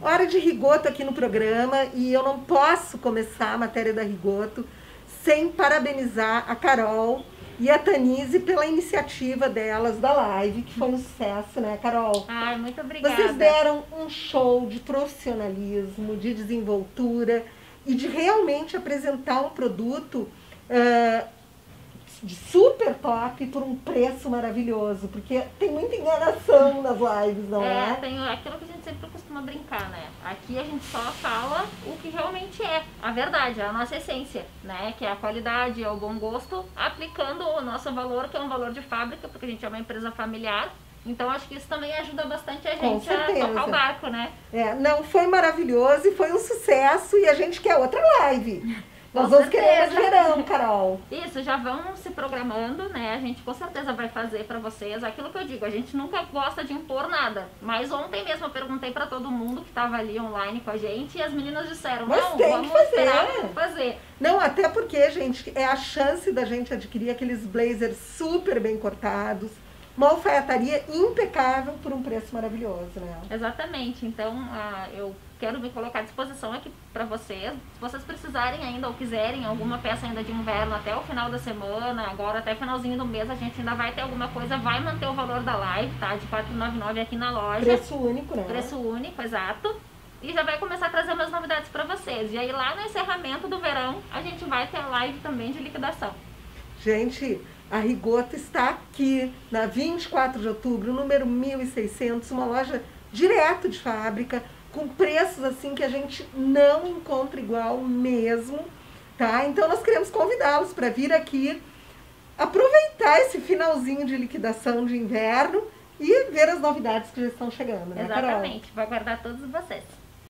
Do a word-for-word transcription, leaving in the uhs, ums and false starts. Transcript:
hora de Rigoto aqui no programa e eu não posso começar a matéria da Rigoto sem parabenizar a Carol e a Tanise pela iniciativa delas da live, que foi um sucesso, né, Carol? Ai, muito obrigada. Vocês deram um show de profissionalismo, de desenvoltura e de realmente apresentar um produto uh, de super top por um preço maravilhoso, porque tem muita enganação nas lives, não é? É, tem aquilo que a gente sempre costuma brincar, né? Aqui a gente só fala o que realmente é a verdade, a nossa essência, né? Que é a qualidade, é o bom gosto, aplicando o nosso valor, que é um valor de fábrica, porque a gente é uma empresa familiar. Então acho que isso também ajuda bastante a gente a tocar o barco, né? É, não, foi maravilhoso e foi um sucesso e a gente quer outra live. Nós vamos querer de verão, Carol. Isso, já vão se programando, né? A gente com certeza vai fazer pra vocês. Aquilo que eu digo, a gente nunca gosta de impor nada. Mas ontem mesmo eu perguntei pra todo mundo que tava ali online com a gente e as meninas disseram, Mas não, tem vamos que fazer. esperar, vamos fazer. Não, até porque, gente, é a chance da gente adquirir aqueles blazers super bem cortados, uma alfaiataria impecável por um preço maravilhoso, né? Exatamente. Então, uh, eu quero me colocar à disposição aqui para vocês. Se vocês precisarem ainda ou quiserem alguma peça ainda de inverno até o final da semana, agora até finalzinho do mês, a gente ainda vai ter alguma coisa, vai manter o valor da live, tá? De quatrocentos e noventa e nove aqui na loja. Preço único, né? Preço único, exato. E já vai começar a trazer umas novidades para vocês. E aí lá no encerramento do verão, a gente vai ter a live também de liquidação. Gente, a Rigoto está aqui na vinte e quatro de outubro, número mil e seiscentos, uma loja direto de fábrica, com preços assim que a gente não encontra igual mesmo, tá? Então nós queremos convidá-los para vir aqui aproveitar esse finalzinho de liquidação de inverno e ver as novidades que já estão chegando, né, Carol? Exatamente, vou aguardar todos vocês.